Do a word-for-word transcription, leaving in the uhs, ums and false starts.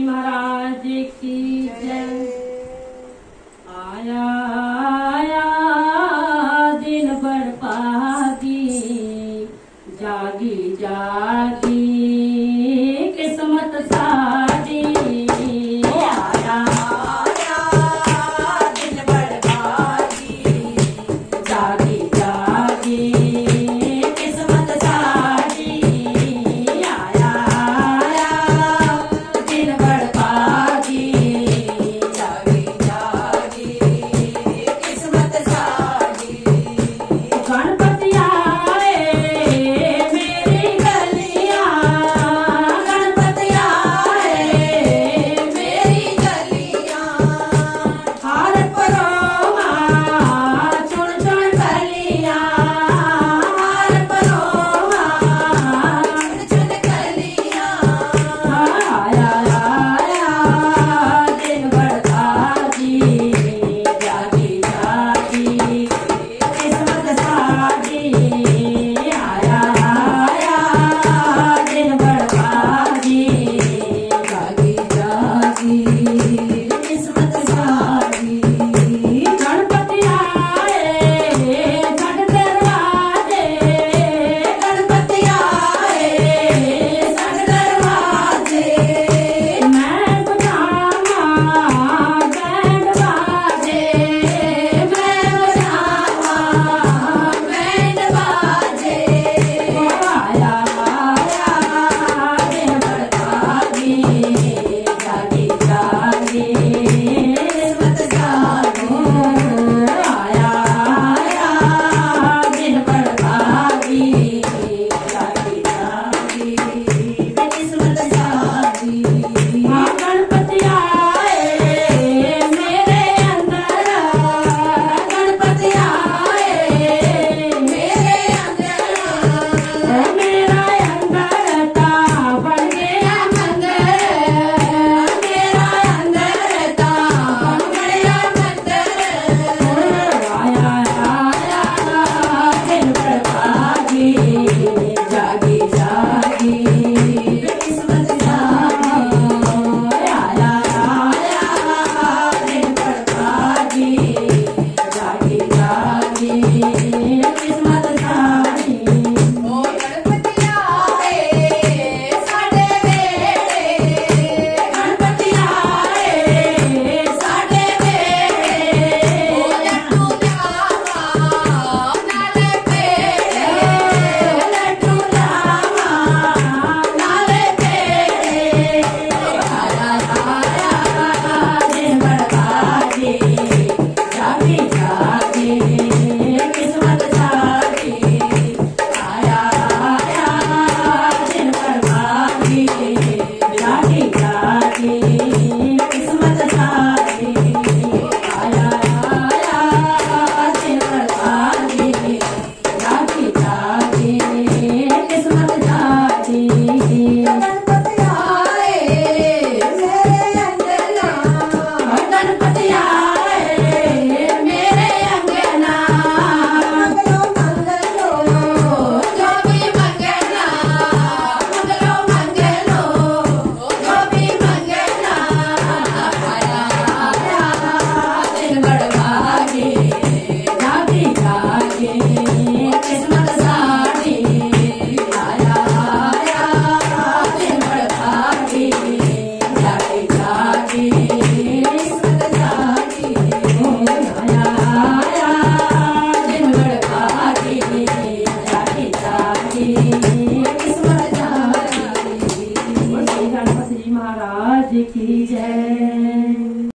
जी महाराज की जय। आया आया दिन बरपागी, जागी जागी किस्मत सारी। आया आया दिन बरपागी, जागी जागी किस्मत सारी। आया आया दिन बरपागी, जागी जागी किस्मत सारी। गणपति आए मेरी गलियां, गणपति आए मेरी गलियां। हार परोमा चुन चुन कलियां, हार परोमा चुन चुन कलियां। आया आया दिन बरपागी, जागी जागी किस्मत सारी। आया आया दिन बरपागी, जागी जागी किस्मत सारी। गणपति आए सठ दरवाजे, गणपति आए सठ दरवाजे। मैं बजावा बैंड बाजे, मैं बजावा बैंड बाजे। आया आया दिन बरपागी, जागी जागी किस्मत सारी। आया आया दिन बरपागी, जागी जागी किस्मत सारी। हाँ गणपति आए मेरे अंदर, गणपति आए मेरे अंदर। मेरा अंदर ता बन गया मंदिर, मेरा अंदर ता बन गया मंदिर। आया आया दिन बरपागी, जागी जागी किस्मत सारी। आया आया दिन बरपागी, जागी जागी किस्मत सारी। ओ गणपति आए साडे वेड़े, गणपति आए साडे वेड़े। ओ लड्डू लावा नाले पेड़े, लड्डू लावा नाले पेड़े। आया आया दिन बरपागी, जागी जागी किस्मत सारी। आया आया दिन बरपागी, जागी जागी किस्मत सारी। आया आया दिन बरपागी, जागी जागी किस्मत सारी। गणपति आए मेरे अंगना, गणपति आए मेरे अंगना। मंगलो मंगलो जो भी मंगना, मंगलो मंगलो जो भी मंगना। आया आया दिन बरपागी, जागी जागी किस्मत सारी। आया आया दिन बरपागी, जागी जागी किस्मत सारी। आया आया दिन बरपागी, जागी जागी किस्मत सारी। श्री गणपति जी महाराज की जय।